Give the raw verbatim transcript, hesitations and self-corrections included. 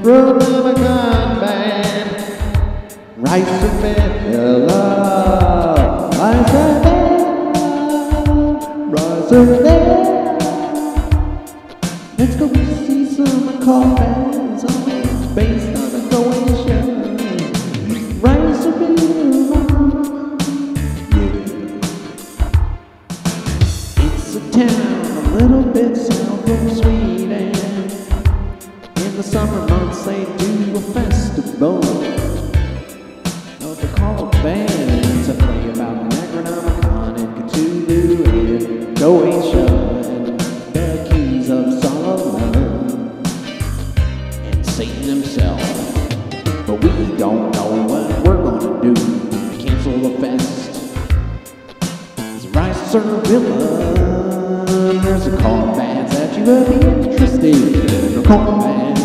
Republican band, Ricervilla, Ricervilla, Ricervilla. Let's go see some occult bands, always based on a Croatia. Ricervilla, yeah. It's a town a little bit south of Sweden. In the summer months they do a festival of occult bands that play about the Necronomicon and Cthulhu and Croatia and the keys of Solomon and Satan himself. But we don't know what we're gonna do to cancel the fest. It's Ricervilla. There's occult bands that you would be interested in. Occult bands.